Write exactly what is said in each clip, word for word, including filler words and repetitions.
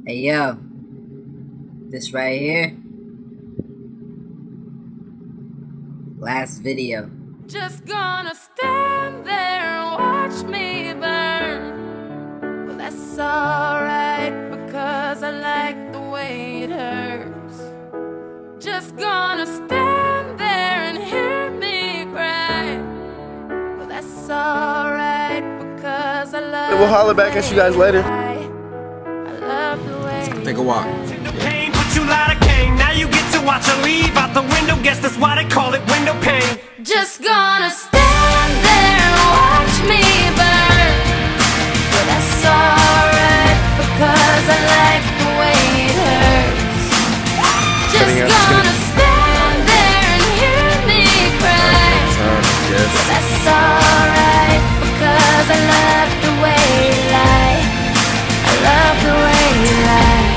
Hey yo, this right here, last video. Just gonna stand there and watch me burn. Well, that's alright because I like the way it hurts. Just gonna stand there and hear me cry. Well, that's alright because I love. We'll holler back at you guys later. I, I love the way. Take a walk. Pain, put you light a cane. Now you get to watch her leave out the window. Guess that's why they call it window pane. Just gonna stand there and watch me burn. But that's alright because I like the way it hurts. Just gonna stand there and hear me cry. But that's alright because I love the way you lie. I love the way you lie.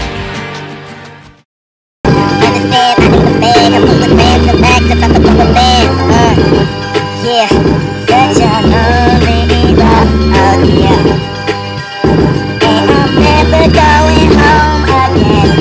Understand, I need the bag, I'm full of bands and bags, if I'm the full of band, uh, yeah, such a lonely rock, oh yeah, and I'm never going home again,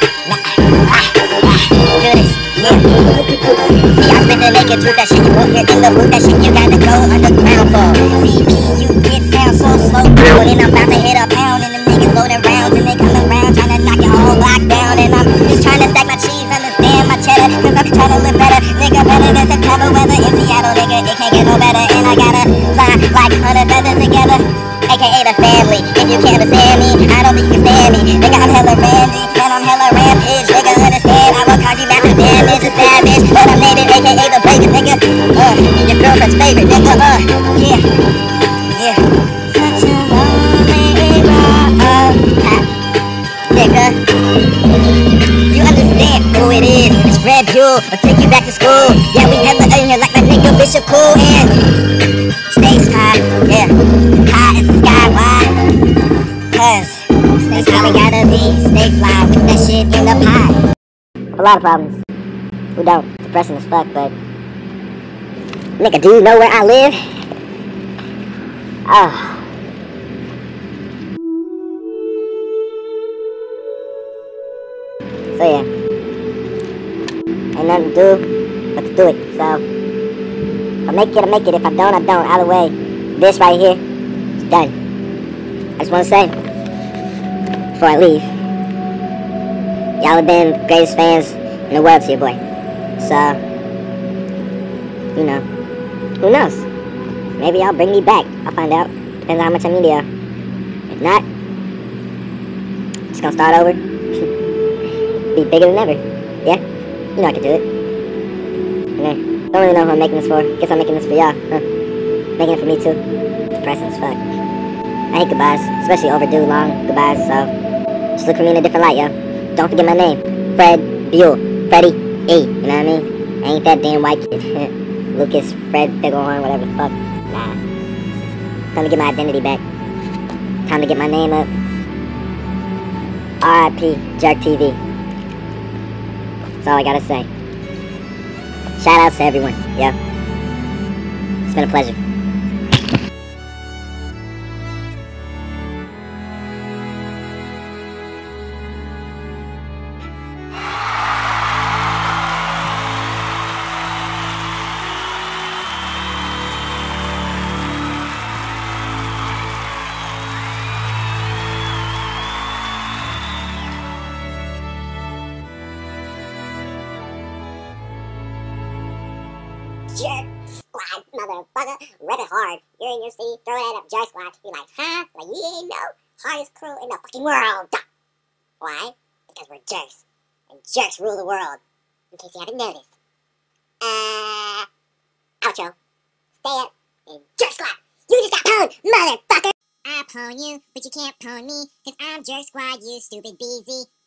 do this, yeah, see, I spit the naked truth, that shit you won't hear in the booth, that shit you gotta go underground for, C P U, it sounds so slow, and I'm about to hit a pound, and the niggas loading rounds, and they coming around, trying to knock your whole block down, and I'm just trying to stack my cheese, understand my cheddar, cause I'm trying to live better, nigga, better than September weather in Seattle, nigga, it can't get no better, and I gotta fly like a hundred feathers together, aka the family, if you can't understand me, I don't think you can stand me, nigga, I'm hella randy, and I'm hella rampage, nigga, understand, I will cause you massive damage, a savage, but I'm native, aka the bravest, nigga, uh, your girlfriend's favorite, nigga, uh, yeah, yeah, such a lonely road, nigga, you understand who it is, it's Red Bull, I'll take you back to school, yeah, we hella in here like my nigga Bishop Cool, and stay high, yeah, high as the sky, why, cause that's how we gotta be, stay fly with that shit in the pie. A lot of problems, who don't, depressing as fuck, but, nigga, do you know where I live? Oh. So yeah, ain't nothing to do but to do it, so if I make it, I make it, if I don't, I don't, either way, this right here is done. I just want to say, before I leave, y'all have been the greatest fans in the world to your boy, so, you know, who knows, maybe y'all bring me back, I'll find out, depends on how much I need y'all, if not, just gonna start over. Be bigger than ever. Yeah? You know I can do it. And I don't really know who I'm making this for. Guess I'm making this for y'all. Huh. Making it for me too. Depressing as fuck. I hate goodbyes. Especially overdue, long goodbyes, so just look for me in a different light, yo. Don't forget my name. Fred Buell. Freddie E. You know what I mean? I ain't that damn white kid. Lucas, Fred, Bigglehorn, whatever the fuck. Nah. Time to get my identity back. Time to get my name up. R I P Jerk T V. That's all I gotta say. Shout outs to everyone, yeah. It's been a pleasure. Jerk Squad, motherfucker. Rip it hard. You're in your city, throw that up, Jerk Squad. You're like, huh? Like, you ain't know? Hardest crew in the fucking world. Why? Because we're jerks. And jerks rule the world. In case you haven't noticed. Uh, outro. Stay up and Jerk Squad. You just got pwned, motherfucker. I pwn you, but you can't pwn me. Cause I'm Jerk Squad, you stupid B Z.